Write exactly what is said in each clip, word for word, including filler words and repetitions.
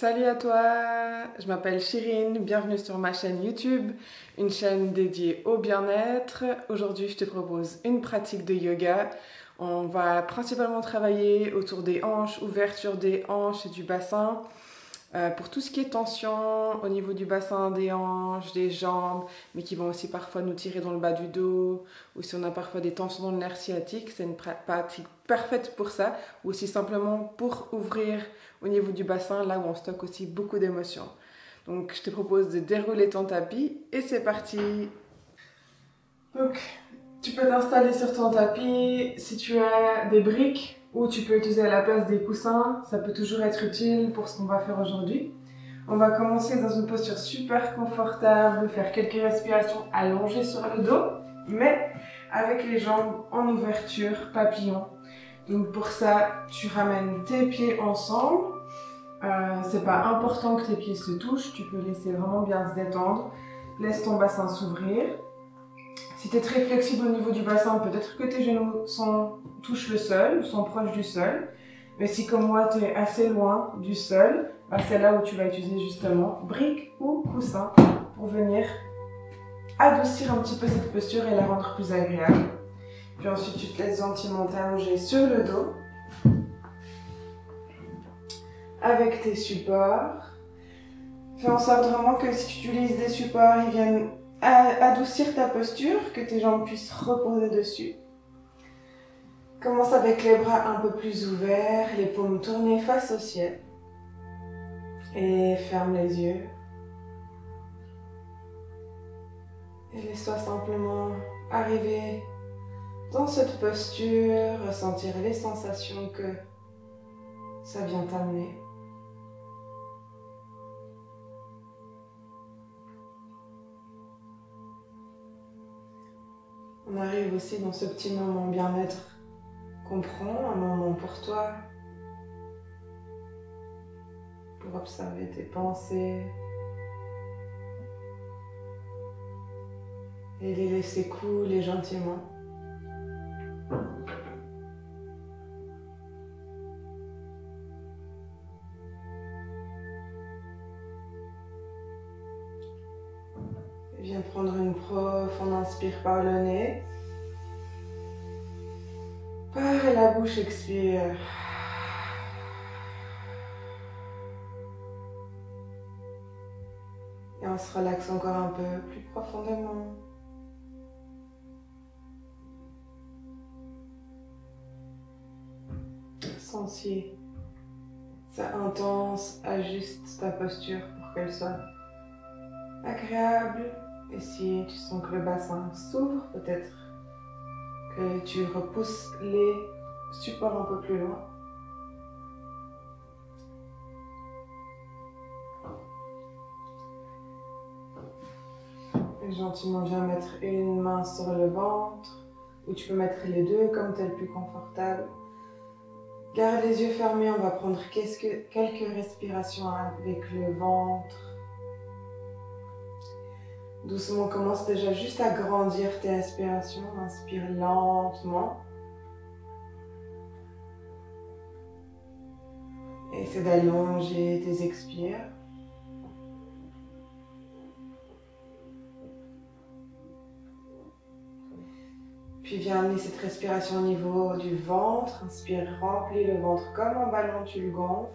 Salut à toi, je m'appelle Chirine, bienvenue sur ma chaîne YouTube, une chaîne dédiée au bien-être. Aujourd'hui, je te propose une pratique de yoga. On va principalement travailler autour des hanches, ouverture des hanches et du bassin. Euh, pour tout ce qui est tension au niveau du bassin, des hanches, des jambes, mais qui vont aussi parfois nous tirer dans le bas du dos, ou si on a parfois des tensions dans le nerf sciatique, c'est une pratique parfaite pour ça, ou aussi simplement pour ouvrir au niveau du bassin, là où on stocke aussi beaucoup d'émotions. Donc je te propose de dérouler ton tapis et c'est parti. Donc tu peux t'installer sur ton tapis si tu as des briques ou tu peux utiliser à la place des coussins, ça peut toujours être utile pour ce qu'on va faire aujourd'hui. On va commencer dans une posture super confortable, faire quelques respirations allongées sur le dos, mais avec les jambes en ouverture, papillon. Donc pour ça, tu ramènes tes pieds ensemble. Euh, c'est pas important que tes pieds se touchent, tu peux laisser vraiment bien se détendre. Laisse ton bassin s'ouvrir. Si tu es très flexible au niveau du bassin, peut-être que tes genoux sont, touchent le sol, sont proches du sol. Mais si comme moi, tu es assez loin du sol, bah c'est là où tu vas utiliser justement briques ou coussins pour venir adoucir un petit peu cette posture et la rendre plus agréable. Puis ensuite, tu te laisses gentiment t'allonger sur le dos avec tes supports. Fais en sorte vraiment que si tu utilises des supports, ils viennent adoucir ta posture, que tes jambes puissent reposer dessus. Commence avec les bras un peu plus ouverts, les paumes tournées face au ciel. Et ferme les yeux. Et laisse-toi simplement arriver dans cette posture, ressentir les sensations que ça vient t'amener. On arrive aussi dans ce petit moment bien-être qu'on prend, un moment pour toi, pour observer tes pensées et les laisser couler gentiment. Viens prendre une profonde inspire par le nez. Par la bouche, expire. Et on se relaxe encore un peu plus profondément. Sens si c'est intense, ajuste ta posture pour qu'elle soit agréable. Et si tu sens que le bassin s'ouvre, peut-être que tu repousses les supports un peu plus loin. Et gentiment, viens mettre une main sur le ventre, ou tu peux mettre les deux comme tu es le plus confortable. Garde les yeux fermés, on va prendre quelques, quelques respirations avec le ventre. Doucement, commence déjà juste à grandir tes respirations. Inspire lentement. Et essaie d'allonger tes expires. Puis viens amener cette respiration au niveau du ventre. Inspire, remplis le ventre comme un ballon, tu le gonfles.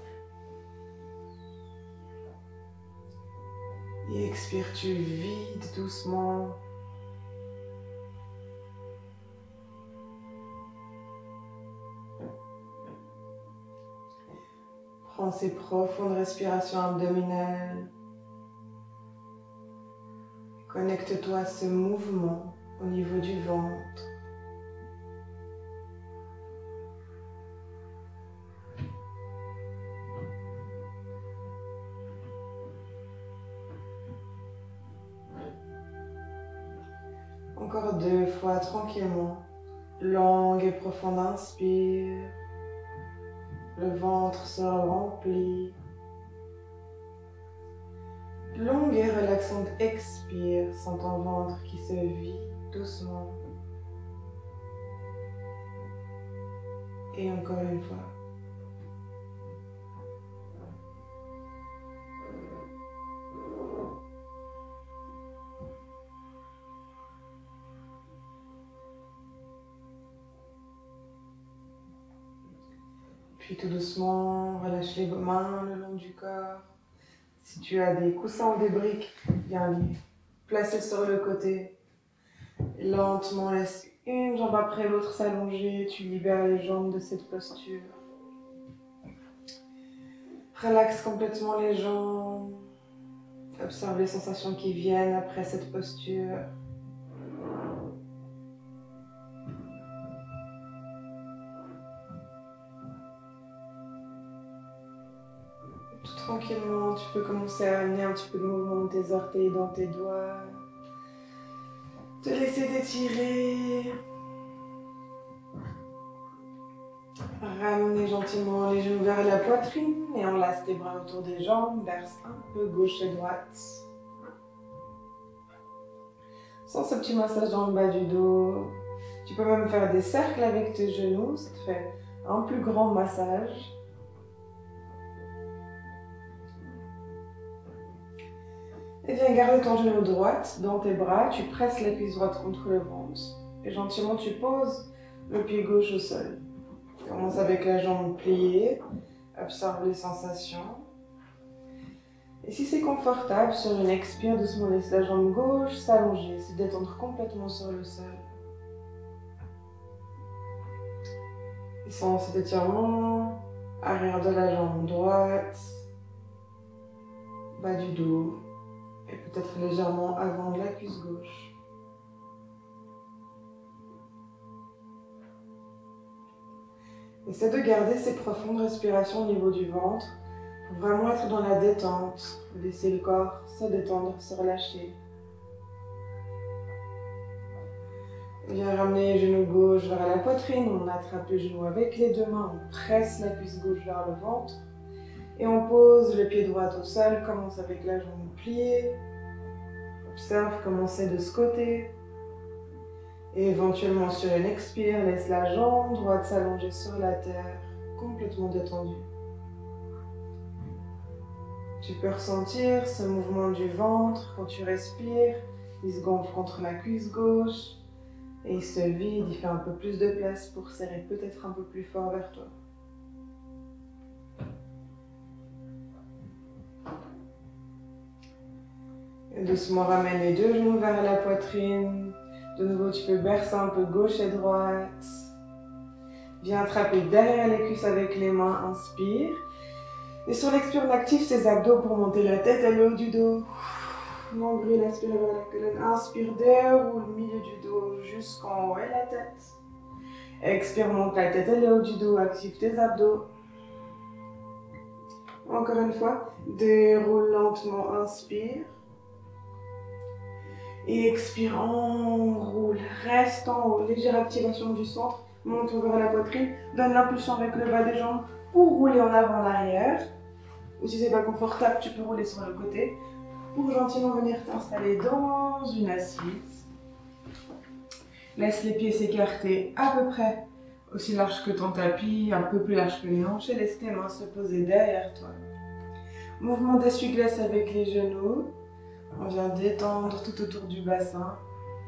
Et expire, tu vides doucement. Prends ces profondes respirations abdominales. Connecte-toi à ce mouvement au niveau du ventre. Encore deux fois tranquillement. Longue et profonde inspire. Le ventre se remplit. Longue et relaxante expire. Sens ton ventre qui se vide doucement. Et encore une fois. Puis tout doucement, relâche les mains le long du corps. Si tu as des coussins ou des briques, viens les placer sur le côté. Lentement, laisse une jambe après l'autre s'allonger. Tu libères les jambes de cette posture. Relaxe complètement les jambes. Observe les sensations qui viennent après cette posture. Tout tranquillement, tu peux commencer à amener un petit peu de mouvement de tes orteils dans tes doigts. Te laisser t'étirer. Ramener gentiment les genoux vers la poitrine et enlace tes bras autour des jambes, berce un peu gauche et droite. Sans ce petit massage dans le bas du dos, tu peux même faire des cercles avec tes genoux, ça te fait un plus grand massage. Et viens garder ton genou droite dans tes bras, tu presses la cuisse droite contre le ventre et gentiment tu poses le pied gauche au sol. Commence avec la jambe pliée, observe les sensations. Et si c'est confortable, sur une expire, doucement laisse la jambe gauche s'allonger, se détendre complètement sur le sol. Et sans cet étirement, arrière de la jambe droite, bas du dos, et peut-être légèrement avant de la cuisse gauche. Essaie de garder ces profondes respirations au niveau du ventre pour vraiment être dans la détente, laisser le corps se détendre, se relâcher. Viens ramener les genoux gauche vers la poitrine, on attrape les genoux avec les deux mains, on presse la cuisse gauche vers le ventre et on pose le pied droit au sol, commence avec la jambe pliée, observe comment c'est de ce côté. Et éventuellement sur une expire, laisse la jambe droite s'allonger sur la terre, complètement détendue. Tu peux ressentir ce mouvement du ventre quand tu respires. Il se gonfle contre la cuisse gauche et il se vide, il fait un peu plus de place pour serrer peut-être un peu plus fort vers toi. Et doucement ramène les deux genoux vers la poitrine. De nouveau, tu peux bercer un peu gauche et droite. Viens attraper derrière les cuisses avec les mains, inspire. Et sur l'expire, on active tes abdos pour monter la tête à le haut du dos. Nombril, inspire vers la colonne. Inspire, déroule le milieu du dos jusqu'en haut et la tête. Expire, monte la tête à le haut du dos, active tes abdos. Encore une fois, déroule lentement, inspire. Et expire, enroule, reste en haut, légère activation du centre, monte vers la poitrine, donne l'impulsion avec le bas des jambes pour rouler en avant, en arrière. Ou si c'est pas confortable, tu peux rouler sur le côté pour gentiment venir t'installer dans une assise. Laisse les pieds s'écarter à peu près aussi large que ton tapis, un peu plus large que les hanches et laisse tes mains se poser derrière toi. Mouvement d'essuie-glace avec les genoux. On vient détendre tout autour du bassin.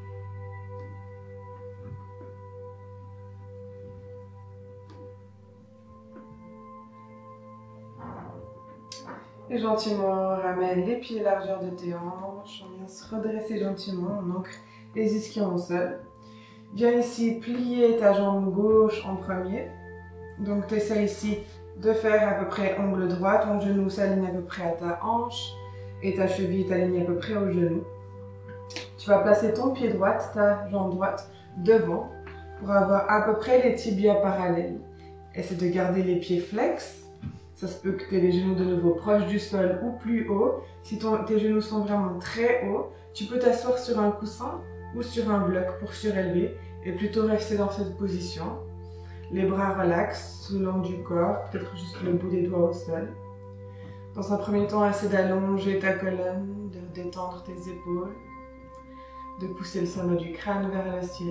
Et gentiment, ramène les pieds largeur de tes hanches. On vient se redresser gentiment. On ancre les ischions au sol. Viens ici plier ta jambe gauche en premier. Donc tu essaies ici de faire à peu près ongle droit. Ton genou s'aligne à peu près à ta hanche. Et ta cheville est alignée à peu près au genou. Tu vas placer ton pied droit, ta jambe droite devant pour avoir à peu près les tibias parallèles. Essaie de garder les pieds flex. Ça se peut que tu aies les genoux de nouveau proches du sol ou plus haut. Si ton, tes genoux sont vraiment très hauts, tu peux t'asseoir sur un coussin ou sur un bloc pour surélever et plutôt rester dans cette position. Les bras relaxent sous l'angle du corps, peut-être juste le bout des doigts au sol. Dans un premier temps, essaie d'allonger ta colonne, de détendre tes épaules, de pousser le sommet du crâne vers le ciel.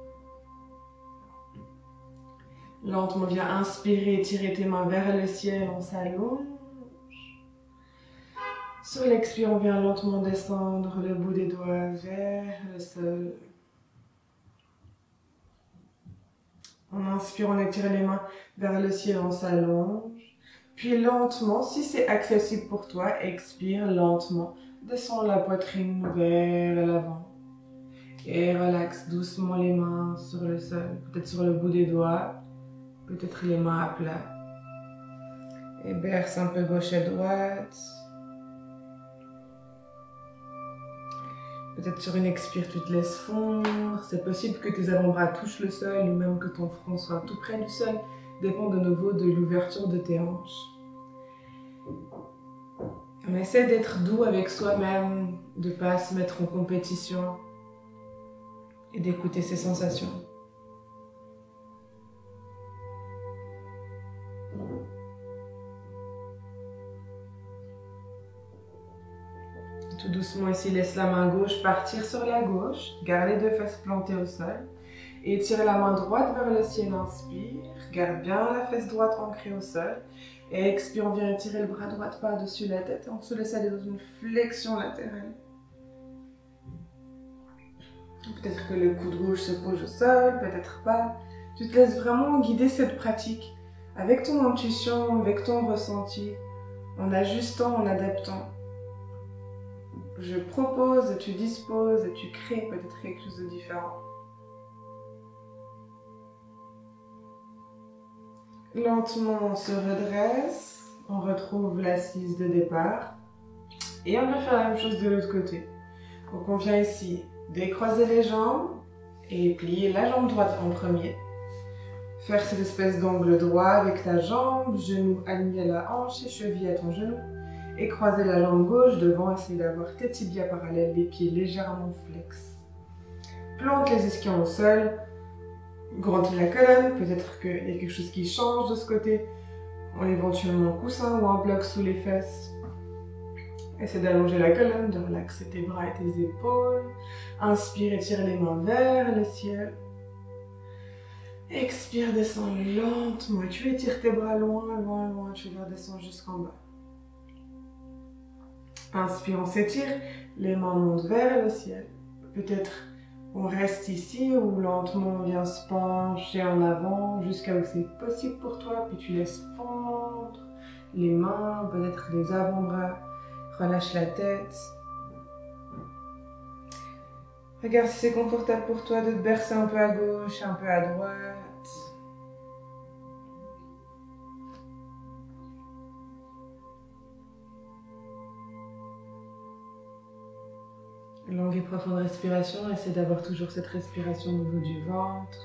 Lentement, viens inspirer, tirer tes mains vers le ciel, on s'allonge. Sur l'expire, on vient lentement descendre le bout des doigts vers le sol. On inspire, on étire les mains vers le ciel, on s'allonge. Puis lentement, si c'est accessible pour toi, expire lentement. Descends la poitrine vers l'avant. Et relaxe doucement les mains sur le sol, peut-être sur le bout des doigts, peut-être les mains à plat. Et berce un peu gauche et droite. Peut-être sur une expire, tu te laisses fondre. C'est possible que tes avant-bras touchent le sol ou même que ton front soit tout près du sol. Dépend de nouveau de l'ouverture de tes hanches. On essaie d'être doux avec soi-même, de ne pas se mettre en compétition et d'écouter ses sensations. Tout doucement ici, laisse la main gauche partir sur la gauche. Garde les deux fesses plantées au sol. Et tire la main droite vers le ciel, inspire. Garde bien la fesse droite ancrée au sol. Et expire, on vient étirer le bras droit par-dessus la tête. On se laisse aller dans une flexion latérale. Peut-être que le coude gauche se pose au sol, peut-être pas. Tu te laisses vraiment guider cette pratique avec ton intuition, avec ton ressenti, en ajustant, en adaptant. Je propose et tu disposes et tu crées peut-être quelque chose de différent. Lentement, on se redresse, on retrouve l'assise de départ et on va faire la même chose de l'autre côté. Donc on vient ici décroiser les jambes et plier la jambe droite en premier. Faire cette espèce d'angle droit avec ta jambe, genou aligné à la hanche et cheville à ton genou. Et croiser la jambe gauche devant, essayer d'avoir tes tibias parallèles, les pieds légèrement flex. Plante les ischions au sol, grandis la colonne, peut-être qu'il y a quelque chose qui change de ce côté, en éventuellement un coussin ou un bloc sous les fesses. Essaie d'allonger la colonne, de relaxer tes bras et tes épaules. Inspire et tire les mains vers le ciel. Expire, descends lentement et tu étires tes bras loin, loin, loin, tu les redescends jusqu'en bas. Inspire, on s'étire, les mains montent vers le ciel. Peut-être on reste ici ou lentement on vient se pencher en avant jusqu'à où c'est possible pour toi. Puis tu laisses fondre les mains, peut-être les avant-bras. Relâche la tête. Regarde si c'est confortable pour toi de te bercer un peu à gauche, un peu à droite. Longue et profonde respiration, essaie d'avoir toujours cette respiration au niveau du ventre.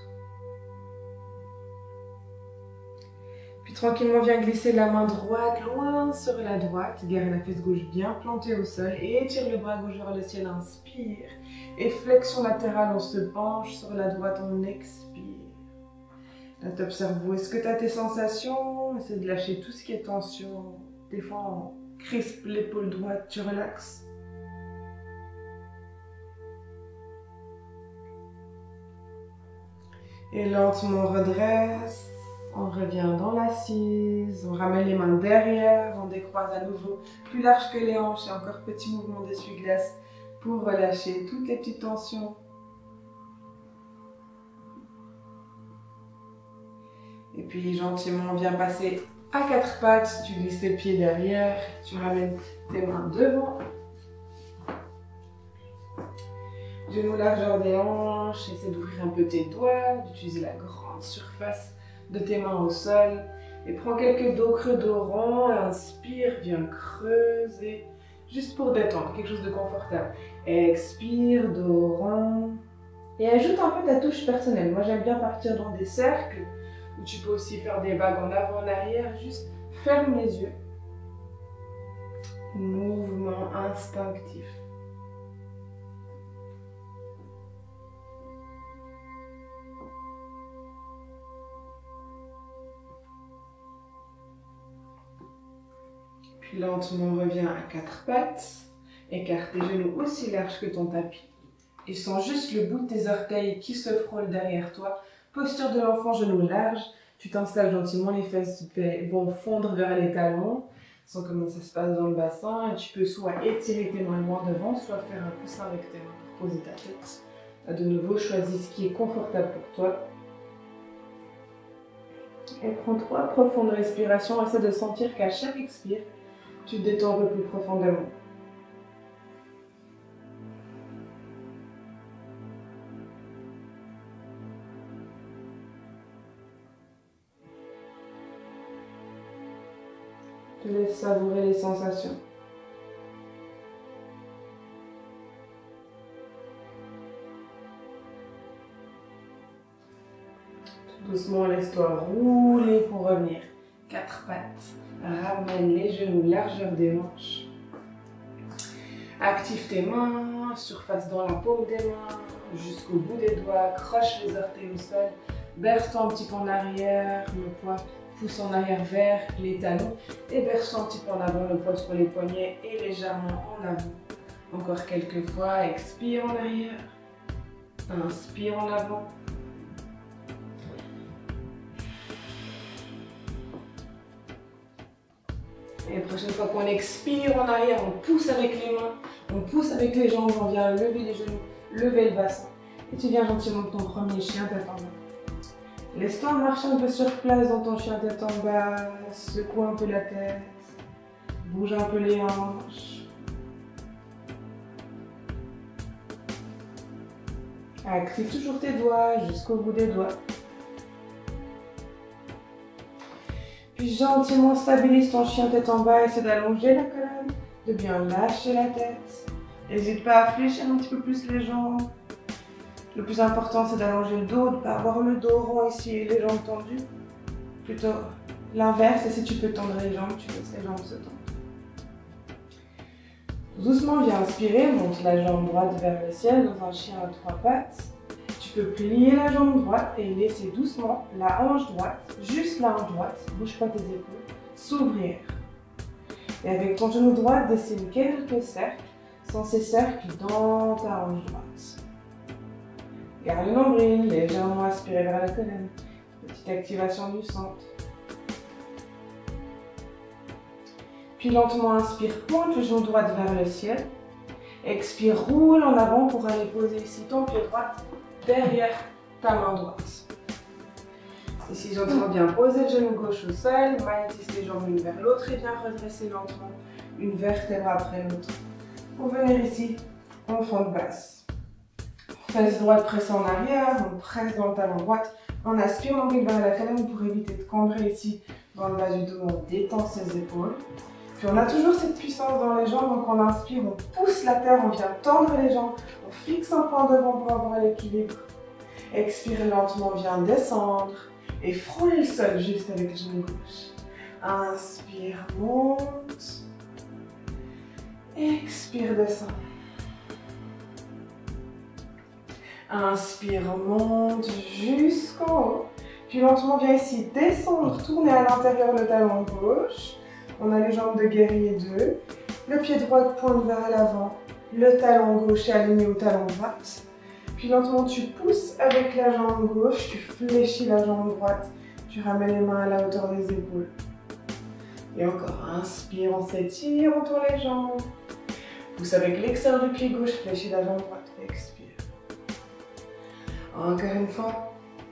Puis tranquillement, viens glisser la main droite loin sur la droite. Garde la fesse gauche bien plantée au sol et étire le bras gauche vers le ciel, inspire. Et flexion latérale, on se penche sur la droite, on expire. Là, t'observes où est-ce que tu as tes sensations. Essaie de lâcher tout ce qui est tension. Des fois, on crispe l'épaule droite, tu relaxes. Et lentement, on redresse. On revient dans l'assise, on ramène les mains derrière, on décroise à nouveau plus large que les hanches et encore petit mouvement d'essuie-glace pour relâcher toutes les petites tensions. Et puis gentiment, on vient passer à quatre pattes, tu glisses tes pieds derrière, tu ramènes tes mains devant. Genoux largeur des hanches, essaie d'ouvrir un peu tes doigts, d'utiliser la grande surface de tes mains au sol et prends quelques dos creux, dos rond, inspire, viens creuser, juste pour détendre, quelque chose de confortable. Expire, dos rond et ajoute un peu ta touche personnelle. Moi j'aime bien partir dans des cercles où tu peux aussi faire des vagues en avant, en arrière, juste ferme les yeux. Mouvement instinctif. Puis lentement, reviens à quatre pattes. Écarte tes genoux aussi larges que ton tapis. Et sens juste le bout de tes orteils qui se frôlent derrière toi. Posture de l'enfant, genoux larges. Tu t'installes gentiment, les fesses vont fondre vers les talons. Sens comment ça se passe dans le bassin. Et tu peux soit étirer tes mains loin devant, soit faire un coussin avec tes mains pour poser ta tête. De nouveau, choisis ce qui est confortable pour toi. Et prends trois profondes respirations. Essaie de sentir qu'à chaque expire, tu te détends un peu plus profondément. Je te laisse savourer les sensations. Tout doucement, laisse-toi rouler pour revenir. Quatre pattes. Ramène les genoux, largeur des hanches. Active tes mains, surface dans la paume des mains, jusqu'au bout des doigts. Croche les orteils au sol. Berce-toi un petit peu en arrière, le poids pousse en arrière vers les talons et berce un petit peu en avant, le poids sur les poignets et légèrement en avant. Encore quelques fois, expire en arrière, inspire en avant. Et la prochaine fois qu'on expire en arrière, on pousse avec les mains, on pousse avec les jambes, on vient lever les genoux, lever le bassin. Et tu viens gentiment de ton premier chien tête en bas. Laisse-toi marcher un peu sur place dans ton chien tête en bas, secoue un peu la tête, bouge un peu les hanches. Active toujours tes doigts jusqu'au bout des doigts. Puis gentiment stabilise ton chien tête en bas, essaie d'allonger la colonne, de bien lâcher la tête. N'hésite pas à fléchir un petit peu plus les jambes. Le plus important, c'est d'allonger le dos, de ne pas avoir le dos rond ici et les jambes tendues. Plutôt l'inverse, et si tu peux tendre les jambes, tu laisses les jambes se tendre. Doucement, viens inspirer, monte la jambe droite vers le ciel dans un chien à trois pattes. Tu peux plier la jambe droite et laisser doucement la hanche droite, juste la hanche droite, bouge pas tes épaules, s'ouvrir. Et avec ton genou droit, dessine quelques cercles, sans ces cercles dans ta hanche droite. Garde le nombril, légèrement aspiré vers la colonne. Petite activation du centre. Puis lentement inspire, pointe le genou droit vers le ciel. Expire, roule en avant pour aller poser ici ton pied droit derrière ta main droite. Ici, gentiment bien poser le genou gauche au sol, magnétise les jambes l'une vers l'autre et bien redresser lentement une vertèbre après l'autre. Pour venir ici, en fente basse. Fesse droite pressée en arrière, on presse dans le talon droite. On aspire l'ombilic vers la colonne pour éviter de cambrer ici dans le bas du dos. On détend ses épaules. Puis on a toujours cette puissance dans les jambes, donc on inspire, on pousse la terre, on vient tendre les jambes, on fixe un point devant pour avoir l'équilibre. Expire lentement, viens descendre et frôler le sol juste avec le genou gauche. Inspire, monte. Expire, descend. Inspire, monte jusqu'en haut. Puis lentement, viens ici descendre, tourner à l'intérieur le talon gauche. On a les jambes de guerrier deux. Le pied droit pointe vers l'avant. Le talon gauche est aligné au talon droit. Puis lentement, tu pousses avec la jambe gauche. Tu fléchis la jambe droite. Tu ramènes les mains à la hauteur des épaules. Et encore, inspire, on s'étire, on tourne les jambes. Pousse avec l'extérieur du pied gauche, fléchis la jambe droite. Expire. Encore une fois.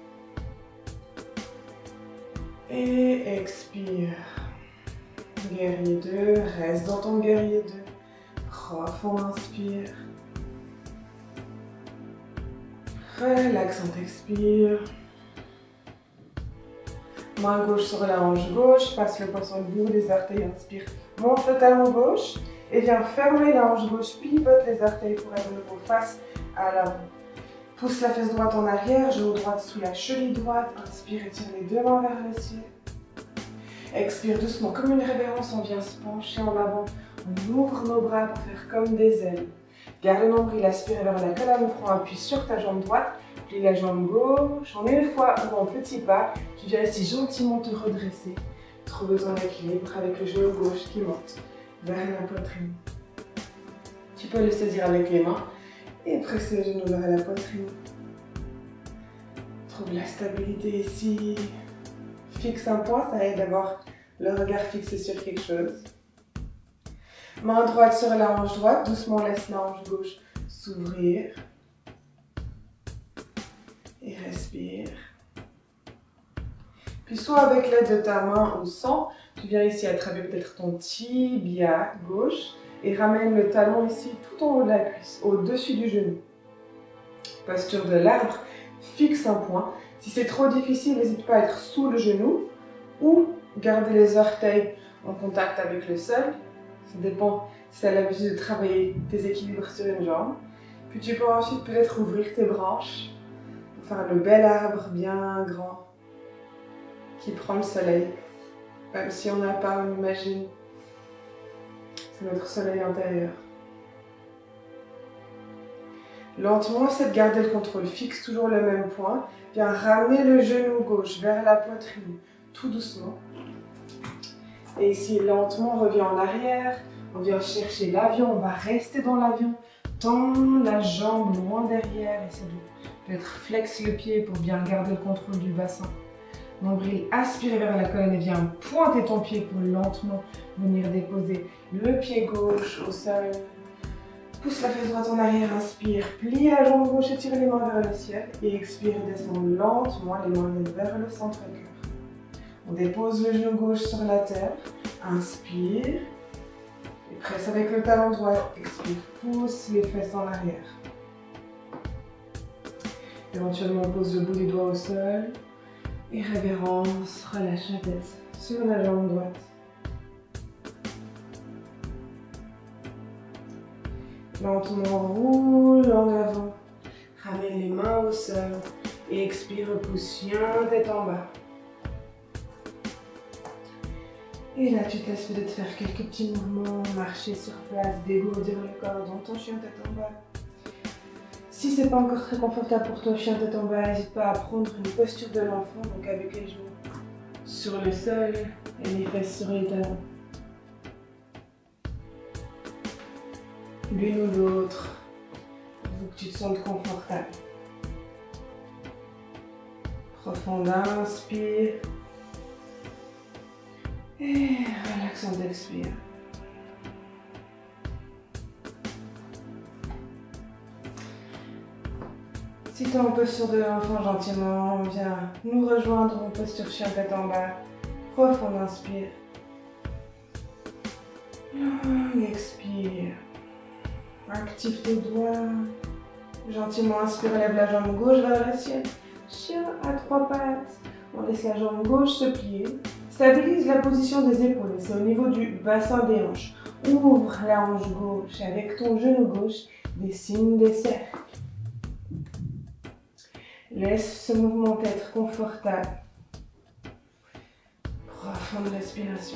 Et expire. Guerrier deux, reste dans ton guerrier deux. Profond inspire. Relaxante expire. Main gauche sur la hanche gauche, passe le poisson debout des orteils, inspire. Monte le talon gauche et viens fermer la hanche gauche, pivote les orteils pour être de face à l'avant. Pousse la fesse droite en arrière, genou droit sous la cheville droite. Inspire et tire les deux mains vers le ciel. Expire doucement, comme une révérence, on vient se pencher en avant. On ouvre nos bras pour faire comme des ailes. Garde le nombril, aspire vers la colonne, prends appui sur ta jambe droite. Plie la jambe gauche. En une fois ou en petit pas, tu viens ici gentiment te redresser. Trouve ton équilibre avec le genou gauche qui monte vers la poitrine. Tu peux le saisir avec les mains et presser le genou vers la poitrine. Trouve la stabilité ici. Fixe un point, ça aide d'avoir le regard fixé sur quelque chose. Main droite sur la hanche droite, doucement laisse la hanche gauche s'ouvrir. Et respire. Puis soit avec l'aide de ta main ou sans, tu viens ici attraper peut-être ton tibia gauche et ramène le talon ici tout en haut de la cuisse, au-dessus du genou. Posture de l'arbre, fixe un point. Si c'est trop difficile, n'hésite pas à être sous le genou ou garder les orteils en contact avec le sol. Ça dépend si tu as l'habitude de travailler tes équilibres sur une jambe. Puis tu peux ensuite peut-être ouvrir tes branches pour faire le bel arbre bien grand qui prend le soleil. Même si on n'a pas, on imagine. C'est notre soleil intérieur. Lentement, essaie de garder le contrôle. Fixe toujours le même point. Viens ramener le genou gauche vers la poitrine, tout doucement. Et ici, lentement, on revient en arrière. On vient chercher l'avion. On va rester dans l'avion. Tends la jambe loin derrière. Essaie de peut-être flex le pied pour bien garder le contrôle du bassin. Nombril, aspire vers la colonne et viens pointer ton pied pour lentement venir déposer le pied gauche au sol. Pousse la fesse droite en arrière, inspire, plie la jambe gauche et tire les mains vers le ciel. Et expire, descend lentement, les mains viennent vers le centre-cœur. On dépose le genou gauche sur la terre, inspire, et presse avec le talon droit, expire, pousse les fesses en arrière. Éventuellement, on pose le bout des doigts au sol, et révérence, relâche la tête sur la jambe droite. Lentement roule en avant, ramène les mains au sol et expire, pousse chien tête en bas. Et là, tu te laisses peut-être faire quelques petits mouvements, marcher sur place, dégourdir le corps dans ton chien tête en bas. Si c'est pas encore très confortable pour toi, chien tête en bas, n'hésite pas à prendre une posture de l'enfant, donc avec les genoux sur le sol et les fesses sur les talons. L'une ou l'autre, pour que tu te sentes confortable. Profond inspire. Et relaxant expire. Si tu es en posture de l'enfant, gentiment, viens nous rejoindre en posture chien tête en bas. Profond inspire. Long expire. Active tes doigts. Gentiment inspire, lève la jambe gauche vers le ciel. Chien à trois pattes. On laisse la jambe gauche se plier. Stabilise la position des épaules. C'est au niveau du bassin des hanches. Ouvre la hanche gauche. Avec ton genou gauche, dessine des cercles. Laisse ce mouvement être confortable. Profonde respiration.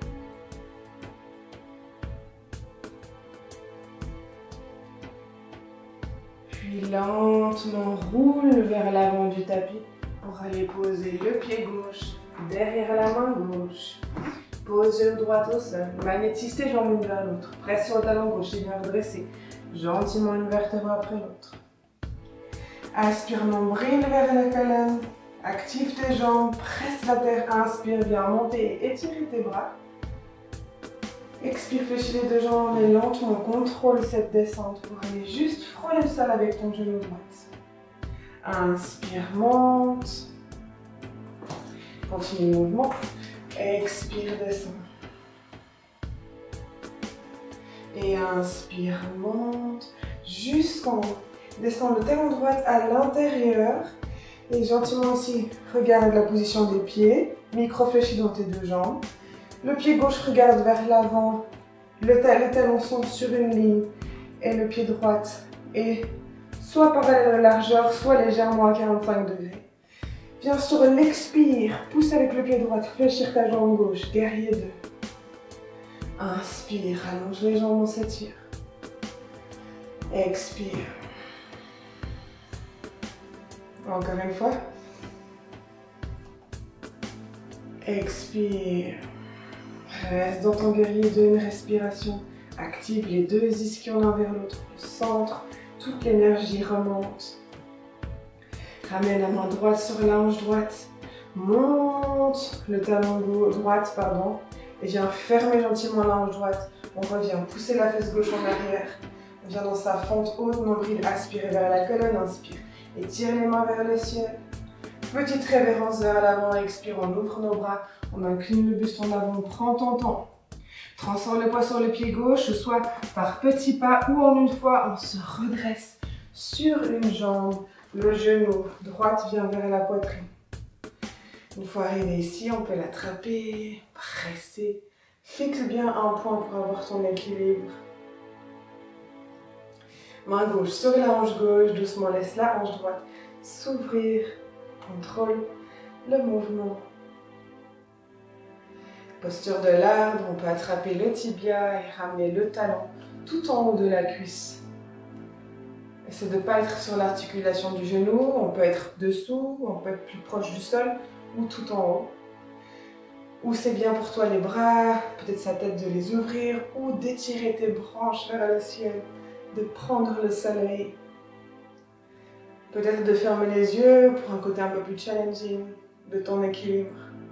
Puis lentement roule vers l'avant du tapis pour aller poser le pied gauche derrière la main gauche. Pose le droite au sol. Magnétise tes jambes l'une vers l'autre. Presse sur le talon gauche et viens redresser gentiment une vertèbre après l'autre. Aspire, nombril vers la colonne. Active tes jambes, presse la terre. Inspire, viens monter et étirer tes bras. Expire, fléchis les deux jambes et lentement contrôle cette descente pour aller juste frôler le sol avec ton genou droit. Inspire, monte. Continue le mouvement. Expire, descend. Et inspire, monte jusqu'en haut. Descends le talon droit à l'intérieur. Et gentiment ici, regarde la position des pieds. Micro-fléchis dans tes deux jambes. Le pied gauche regarde vers l'avant. Le ta les talons sont sur une ligne. Et le pied droit est soit parallèle à la largeur, soit légèrement à quarante-cinq degrés. Viens sur l'expire. Pousse avec le pied droit. Fléchir ta jambe gauche. Guerrier deux. Inspire. Allonge les jambes, on s'étire. Expire. Encore une fois. Expire. Reste dans ton guerrier deux, une respiration. Active les deux ischions l'un vers l'autre. Le centre, toute l'énergie remonte. Ramène la main droite sur la hanche droite. Monte le talon droite, pardon. Et viens fermer gentiment la hanche droite. On revient pousser la fesse gauche en arrière. On vient dans sa fente haute, nombril, aspire vers la colonne, inspire. Et tire les mains vers le ciel. Petite révérence vers l'avant, expire, on ouvre nos bras, on incline le buste en avant, prends ton temps. Transfère le poids sur le pied gauche, soit par petits pas ou en une fois, on se redresse sur une jambe, le genou, droite vient vers la poitrine. Une fois arrivé ici, on peut l'attraper, presser. Fixe bien un point pour avoir ton équilibre. Main gauche sur la hanche gauche, doucement laisse la hanche droite s'ouvrir. Contrôle le mouvement. Posture de l'arbre, on peut attraper le tibia et ramener le talon tout en haut de la cuisse. Essaie de ne pas être sur l'articulation du genou, on peut être dessous, on peut être plus proche du sol ou tout en haut. Ou c'est bien pour toi les bras, peut-être sa tête de les ouvrir ou d'étirer tes branches vers le ciel, de prendre le soleil. Peut-être de fermer les yeux pour un côté un peu plus challenging de ton équilibre.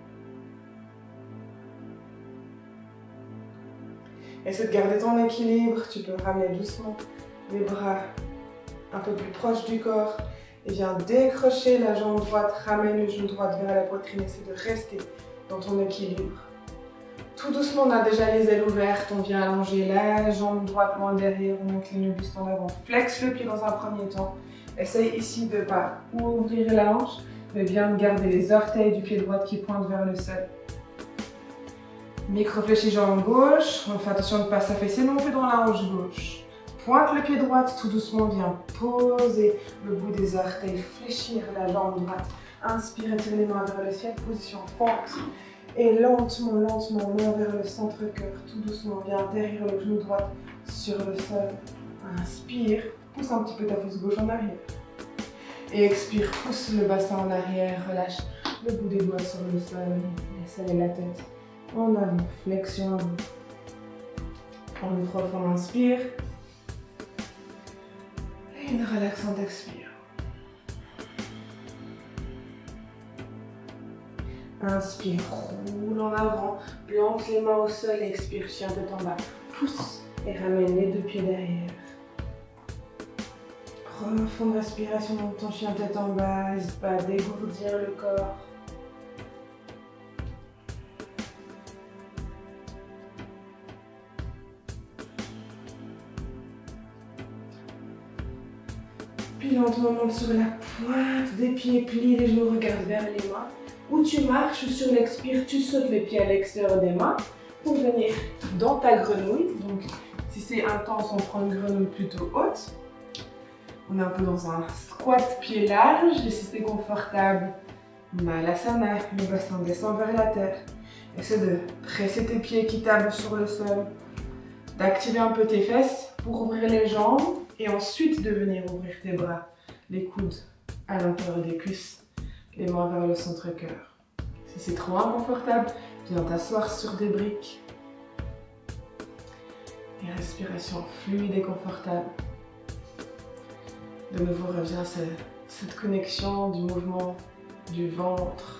Essaie de garder ton équilibre, tu peux ramener doucement les bras un peu plus proches du corps et viens décrocher la jambe droite, ramène le genou droit vers la poitrine, essaie de rester dans ton équilibre. Tout doucement, on a déjà les ailes ouvertes, on vient allonger la jambe droite loin derrière, on incline le buste en avant, flexe le pied dans un premier temps. Essaye ici de ne pas ouvrir la hanche, mais bien de garder les orteils du pied droit qui pointent vers le sol. Micro-fléchis jambe gauche, on fait attention de ne pas s'affaisser non plus dans la hanche gauche. Pointe le pied droit, tout doucement, viens poser le bout des orteils, fléchir la jambe droite. Inspire, étire les mains vers le ciel, position fente. Et lentement, lentement, main vers le centre-cœur, tout doucement, viens atterrir le genou droit sur le sol. Inspire, pousse un petit peu ta fesse gauche en arrière. Et expire, pousse le bassin en arrière, relâche le bout des doigts sur le sol, laisse aller la tête en avant, flexion avant. Prends une profonde inspire. Et une relaxante expire. Inspire, roule en avant, plante les mains au sol, expire, chien tête en bas. Pousse et ramène les deux pieds derrière. Profonde respiration dans ton chien tête en bas, n'hésite pas à dégourdir le corps. Puis lentement monte sur la pointe des pieds, plie les genoux, regarde vers les mains. Ou tu marches sur l'expire, tu sautes les pieds à l'extérieur des mains pour venir dans ta grenouille. Donc si c'est intense, on prend une grenouille plutôt haute. On est un peu dans un squat pied large et si c'est confortable, Malasana, le bassin descend vers la terre. Essaie de presser tes pieds équitables sur le sol, d'activer un peu tes fesses pour ouvrir les jambes et ensuite de venir ouvrir tes bras, les coudes à l'intérieur des cuisses, les mains vers le centre-cœur. Si c'est trop inconfortable, viens t'asseoir sur des briques. Et respiration fluide et confortable. De nouveau revient cette, cette connexion du mouvement du ventre.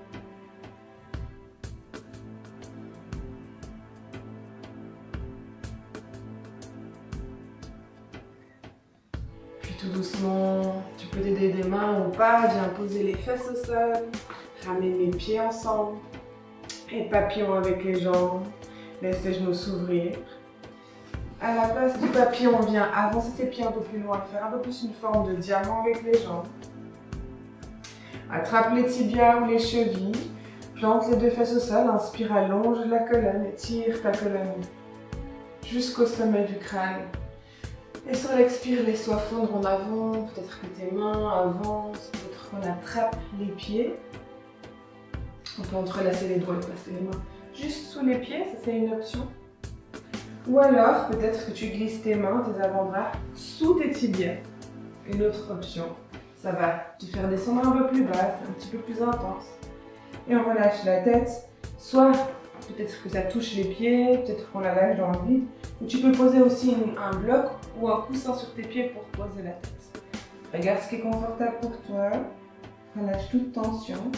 Puis tout doucement, tu peux t'aider des mains ou pas, viens poser les fesses au sol, ramène les pieds ensemble et papillon avec les jambes, laisse les genoux s'ouvrir. À la place du papillon, on vient avancer ses pieds un peu plus loin, faire un peu plus une forme de diamant avec les jambes. Attrape les tibias ou les chevilles, plante les deux fesses au sol, inspire, allonge la colonne et tire ta colonne jusqu'au sommet du crâne. Et sur l'expire, laisse-toi fondre en avant, peut-être que tes mains avancent, peut-être qu'on attrape les pieds. On peut entrelacer les doigts et passer les mains juste sous les pieds, ça c'est une option. Ou alors, peut-être que tu glisses tes mains, tes avant-bras, sous tes tibias. Une autre option. Ça va te faire descendre un peu plus bas, c'est un petit peu plus intense. Et on relâche la tête. Soit, peut-être que ça touche les pieds, peut-être qu'on la lâche dans le vide. Ou tu peux poser aussi une, un bloc ou un coussin sur tes pieds pour poser la tête. Regarde ce qui est confortable pour toi. Relâche toute tension.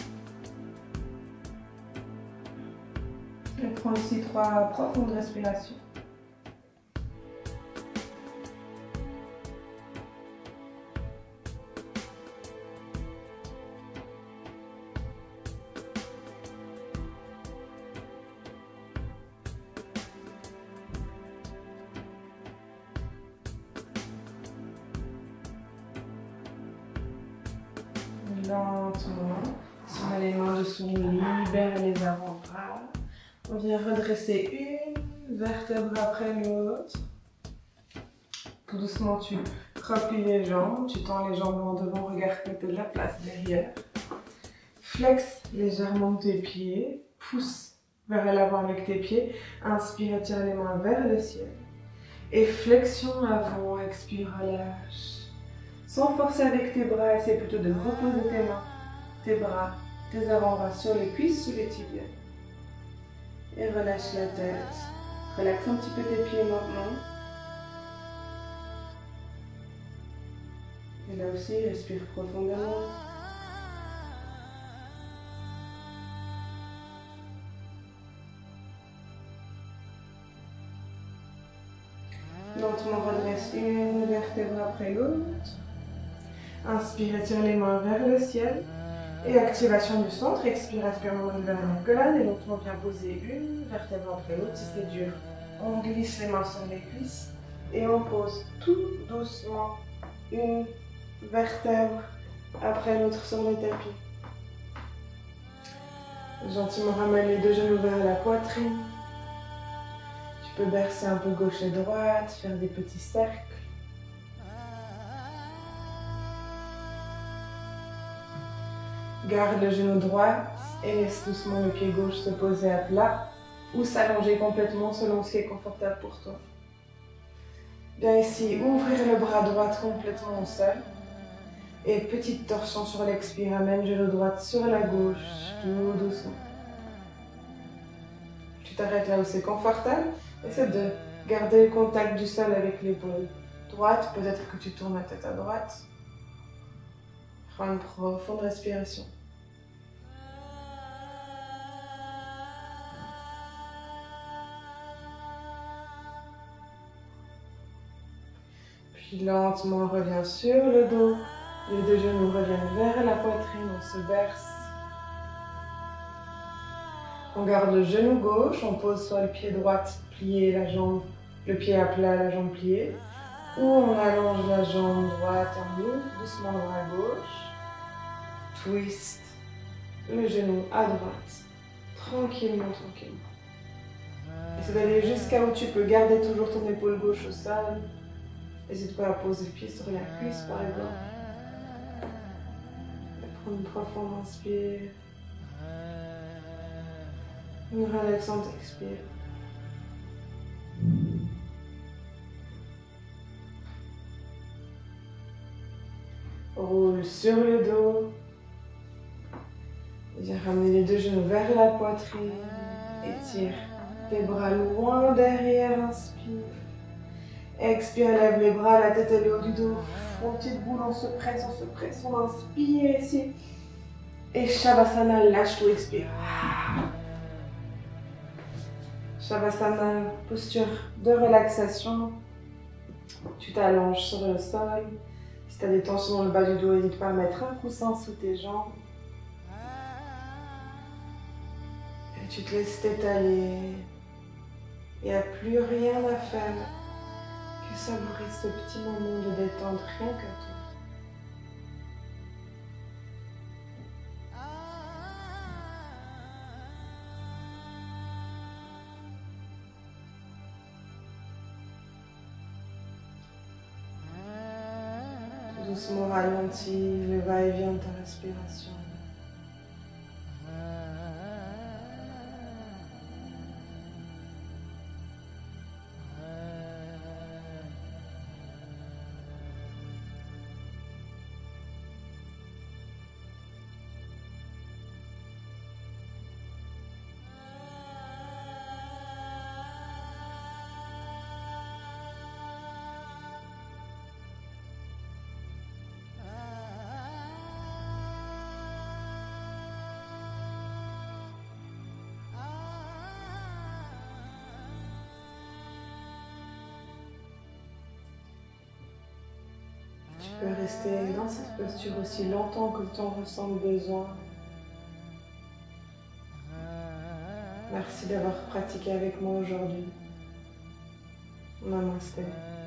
Et prends aussi trois profondes respirations. lentement. Si on a les mains dessous, on libère les avant-bras. On vient redresser une vertèbre après l'autre. Tout doucement, tu replies les jambes, tu tends les jambes en devant, regarde que tu as de la place derrière. Flex légèrement tes pieds, pousse vers l'avant avec tes pieds. Inspire, étire les mains vers le ciel. Et flexion avant, expire, relâche. Sans forcer avec tes bras, essaie plutôt de reposer tes mains, tes bras, tes avant-bras sur les cuisses, sous les tibias. Et relâche la tête. Relaxe un petit peu tes pieds maintenant. Et là aussi, respire profondément. Lentement redresse une vertèbre après l'autre. Inspire, étire les mains vers le ciel. Et activation du centre. Expire, aspire, ouvre vers la colonne. Et lentement viens poser une vertèbre après l'autre. Si c'est dur, on glisse les mains sur les cuisses. Et on pose tout doucement une vertèbre après l'autre sur le tapis. Gentiment ramène les deux genoux vers la poitrine. Tu peux bercer un peu gauche et droite, faire des petits cercles. Garde le genou droit et laisse doucement le pied gauche se poser à plat ou s'allonger complètement selon ce qui est confortable pour toi. Bien ici, ouvrir le bras droit complètement au sol. Et petite torsion sur l'expire, amène genou droit sur la gauche, tout doucement. Tu t'arrêtes là où c'est confortable. Essaie de garder le contact du sol avec l'épaule droite. Peut-être que tu tournes la tête à droite. Prends une profonde respiration. Puis lentement, reviens sur le dos. Les deux genoux reviennent vers la poitrine, on se berce. On garde le genou gauche, on pose soit le pied droit plié, la jambe, le pied à plat, la jambe pliée. Ou on allonge la jambe droite, on ouvre doucement le bras gauche. Twist le genou à droite. Tranquillement, tranquillement. Essaie d'aller jusqu'à où tu peux garder toujours ton épaule gauche au sol. N'hésite pas à poser le pied sur la cuisse par exemple. Prends une profonde inspire. Une relaxante expire. Roule sur le dos. Viens ramener les deux genoux vers la poitrine. Étire tes bras loin derrière. Inspire. Expire, lève les bras, la tête est le haut du dos. On petite boule, on se presse, on se presse, on inspire ici. Et Shavasana, lâche tout, expire. Shavasana, posture de relaxation. Tu t'allonges sur le sol. Si tu as des tensions dans le bas du dos, n'hésite pas à mettre un coussin sous tes jambes. Et tu te laisses t'étaler. Il n'y a plus rien à faire que savourer ce petit moment de détente rien qu'à toi. Doucement ralentis le va-et-vient de ta respiration. Tu peux rester dans cette posture aussi longtemps que tu en ressens besoin. Merci d'avoir pratiqué avec moi aujourd'hui. Namasté.